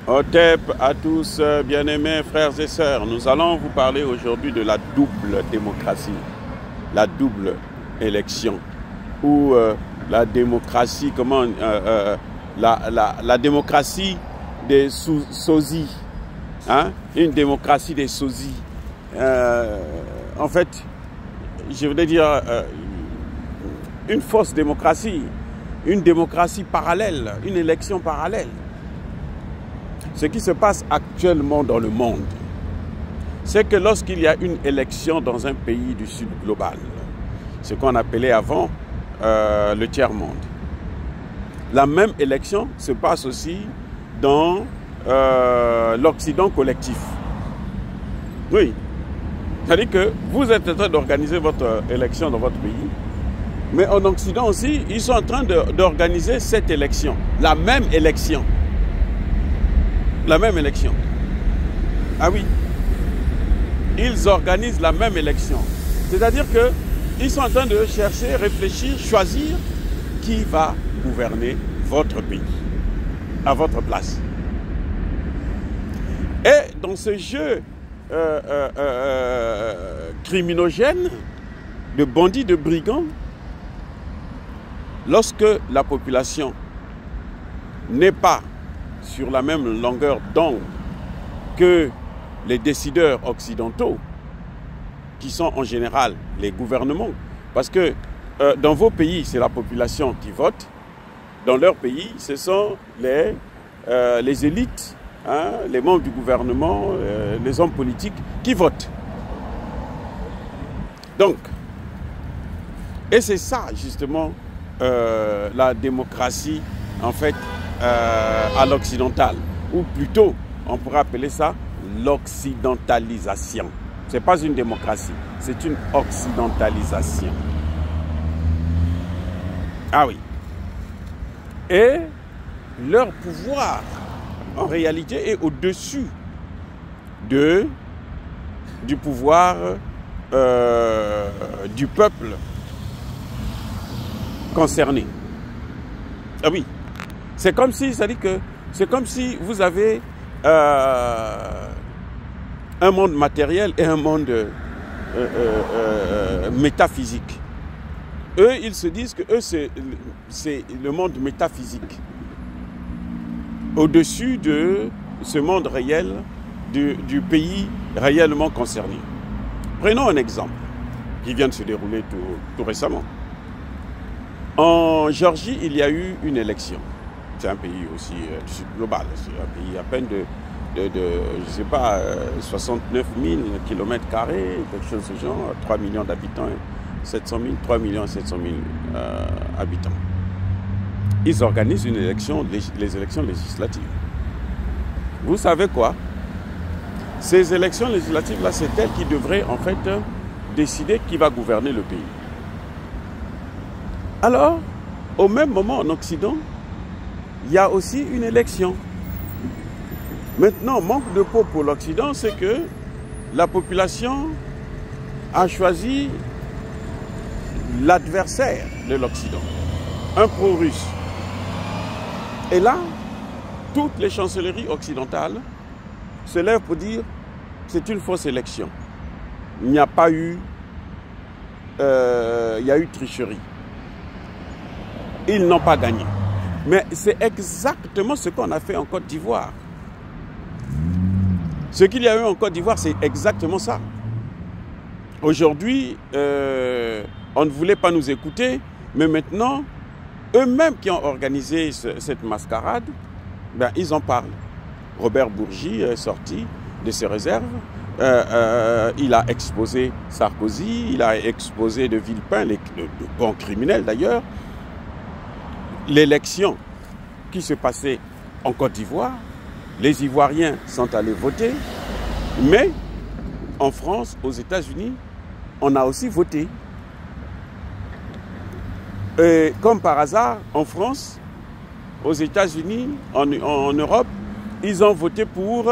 Otep à tous, bien-aimés frères et sœurs. Nous allons vous parler aujourd'hui de la double démocratie, la double élection, ou la démocratie, la démocratie des sosies, hein? Une démocratie des sosies. En fait, je voudrais dire une fausse démocratie, une démocratie parallèle, une élection parallèle. Ce qui se passe actuellement dans le monde, c'est que lorsqu'il y a une élection dans un pays du Sud global, ce qu'on appelait avant le tiers-monde, la même élection se passe aussi dans l'Occident collectif. Oui, c'est-à-dire que vous êtes en train d'organiser votre élection dans votre pays, mais en Occident aussi, ils sont en train d'organiser cette élection, la même élection. La même élection. Ah oui. Ils organisent la même élection. C'est-à-dire qu'ils sont en train de chercher, réfléchir, choisir qui va gouverner votre pays à votre place. Et dans ce jeu criminogène de bandits, de brigands, lorsque la population n'est pas sur la même longueur d'onde que les décideurs occidentaux, qui sont en général les gouvernements. Parce que dans vos pays, c'est la population qui vote. Dans leur pays, ce sont les élites, hein, les membres du gouvernement, les hommes politiques qui votent. Donc, et c'est ça justement la démocratie, en fait, à l'occidental, ou plutôt, on pourrait appeler ça l'occidentalisation. Ce n'est pas une démocratie, c'est une occidentalisation. Ah oui. Et leur pouvoir, en réalité, est au-dessus du pouvoir du peuple concerné. Ah oui. C'est comme si, c'est-à-dire que c'est comme si vous avez un monde matériel et un monde métaphysique. Eux, ils se disent que eux, c'est le monde métaphysique. Au-dessus de ce monde réel, du pays réellement concerné. Prenons un exemple qui vient de se dérouler tout récemment. En Géorgie, il y a eu une élection. C'est un pays aussi du Sud global. C'est un pays à peine de je ne sais pas, 69 000 km², quelque chose de ce genre, 3 millions d'habitants, 700 000, 3 millions 700 000 habitants. Ils organisent une élection, les élections législatives. Vous savez quoi? Ces élections législatives-là, c'est elles qui devraient en fait décider qui va gouverner le pays. Alors, au même moment en Occident, il y a aussi une élection. Maintenant, manque de peau pour l'Occident, c'est que la population a choisi l'adversaire de l'Occident, un pro-russe. Et là, toutes les chancelleries occidentales se lèvent pour dire que c'est une fausse élection. Il n'y a pas eu, il y a eu tricherie. Ils n'ont pas gagné. Mais c'est exactement ce qu'on a fait en Côte d'Ivoire. Ce qu'il y a eu en Côte d'Ivoire, c'est exactement ça. Aujourd'hui, on ne voulait pas nous écouter, mais maintenant, eux-mêmes qui ont organisé cette mascarade, ben, ils en parlent. Robert Bourgi est sorti de ses réserves. Il a exposé Sarkozy, il a exposé de Villepin, de bons criminels d'ailleurs. L'élection qui se passait en Côte d'Ivoire, les Ivoiriens sont allés voter, mais en France, aux États-Unis, on a aussi voté. Et comme par hasard, en France, aux États-Unis, en Europe, ils ont voté pour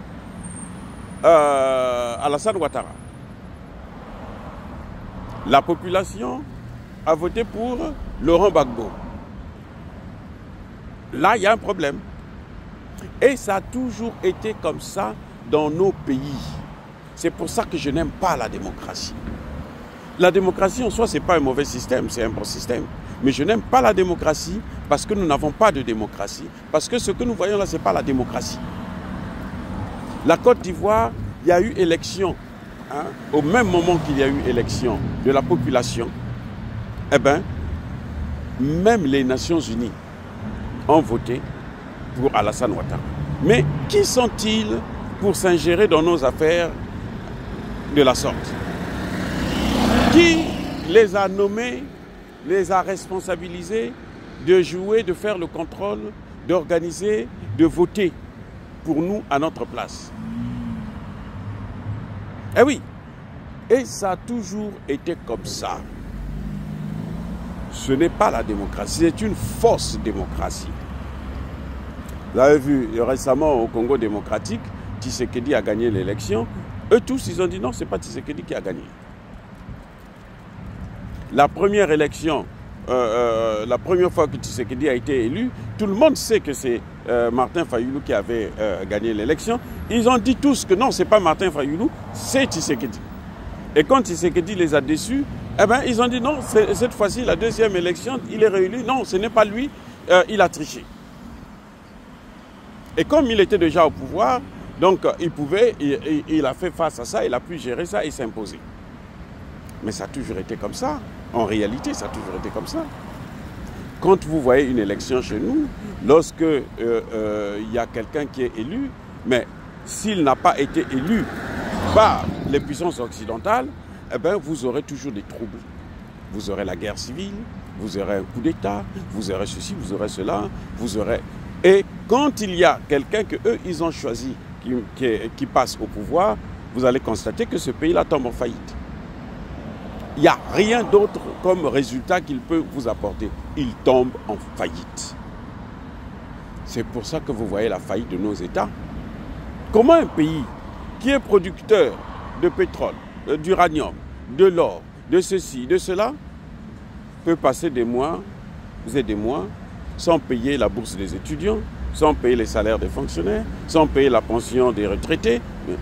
Alassane Ouattara. La population a voté pour Laurent Gbagbo. Là, il y a un problème. Et ça a toujours été comme ça dans nos pays. C'est pour ça que je n'aime pas la démocratie. La démocratie en soi, ce n'est pas un mauvais système, c'est un bon système. Mais je n'aime pas la démocratie parce que nous n'avons pas de démocratie. Parce que ce que nous voyons là, ce n'est pas la démocratie. La Côte d'Ivoire, il y a eu élection. Hein, au même moment qu'il y a eu élection de la population, eh bien, même les Nations Unies ont voté pour Alassane Ouattara. Mais qui sont-ils pour s'ingérer dans nos affaires de la sorte? Qui les a nommés, les a responsabilisés de jouer, de faire le contrôle, d'organiser, de voter pour nous à notre place? Eh oui, et ça a toujours été comme ça. Ce n'est pas la démocratie, c'est une fausse démocratie. Vous avez vu récemment au Congo démocratique, Tshisekedi a gagné l'élection. Eux tous, ils ont dit non, ce n'est pas Tshisekedi qui a gagné. La première élection, la première fois que Tshisekedi a été élu, tout le monde sait que c'est Martin Fayulu qui avait gagné l'élection. Ils ont dit tous que non, ce n'est pas Martin Fayulu, c'est Tshisekedi. Et quand Tshisekedi les a déçus, eh ben, ils ont dit non, cette fois-ci, la deuxième élection, il est réélu. Non, ce n'est pas lui, il a triché. Et comme il était déjà au pouvoir, donc il a fait face à ça, il a pu gérer ça et s'imposer. Mais ça a toujours été comme ça. En réalité, ça a toujours été comme ça. Quand vous voyez une élection chez nous, lorsque il y a quelqu'un qui est élu, mais s'il n'a pas été élu par les puissances occidentales, eh bien, vous aurez toujours des troubles. Vous aurez la guerre civile, vous aurez un coup d'État, vous aurez ceci, vous aurez cela, vous aurez... Et quand il y a quelqu'un qu'eux, ils ont choisi, qui passe au pouvoir, vous allez constater que ce pays-là tombe en faillite. Il n'y a rien d'autre comme résultat qu'il peut vous apporter. Il tombe en faillite. C'est pour ça que vous voyez la faillite de nos États. Comment un pays qui est producteur de pétrole, d'uranium, de l'or, de ceci, de cela, peut passer des mois et des mois sans payer la bourse des étudiants, sans payer les salaires des fonctionnaires, sans payer la pension des retraités.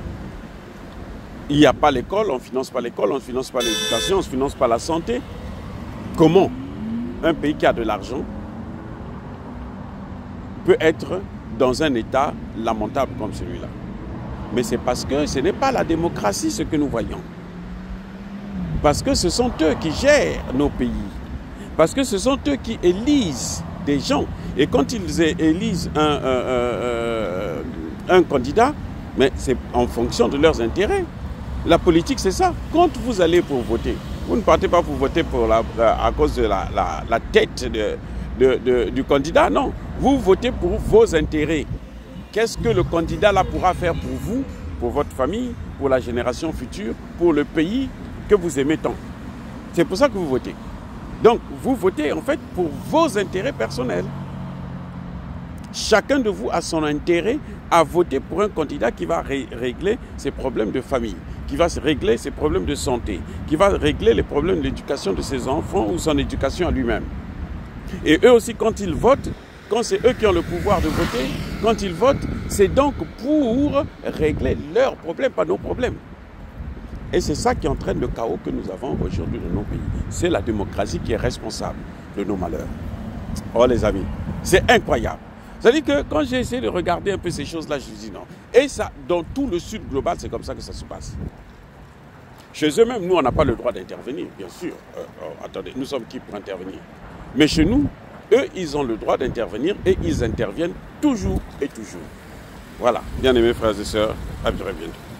Il n'y a pas l'école, on ne finance pas l'école, on ne finance pas l'éducation, on ne finance pas la santé. Comment un pays qui a de l'argent peut être dans un état lamentable comme celui-là? Mais c'est parce que ce n'est pas la démocratie ce que nous voyons. Parce que ce sont eux qui gèrent nos pays. Parce que ce sont eux qui élisent des gens. Et quand ils élisent un candidat, mais c'est en fonction de leurs intérêts. La politique, c'est ça. Quand vous allez pour voter, vous ne partez pas pour voter à cause de la tête du candidat, non. Vous votez pour vos intérêts. Qu'est-ce que le candidat là pourra faire pour vous, pour votre famille, pour la génération future, pour le pays que vous aimez tant? C'est pour ça que vous votez. Donc, vous votez en fait pour vos intérêts personnels. Chacun de vous a son intérêt à voter pour un candidat qui va régler ses problèmes de famille, qui va régler ses problèmes de santé, qui va régler les problèmes de l'éducation de ses enfants ou son éducation à lui-même. Et eux aussi, quand ils votent, quand c'est eux qui ont le pouvoir de voter, quand ils votent, c'est donc pour régler leurs problèmes, pas nos problèmes. Et c'est ça qui entraîne le chaos que nous avons aujourd'hui dans nos pays. C'est la démocratie qui est responsable de nos malheurs. Oh les amis, c'est incroyable. C'est-à-dire que quand j'ai essayé de regarder un peu ces choses-là, je me dis non. Et ça, dans tout le sud global, c'est comme ça que ça se passe. Chez eux-mêmes, nous, on n'a pas le droit d'intervenir, bien sûr. Attendez, nous sommes qui pour intervenir? Mais chez nous, eux, ils ont le droit d'intervenir et ils interviennent toujours et toujours. Voilà, bien aimés frères et sœurs, à très bientôt.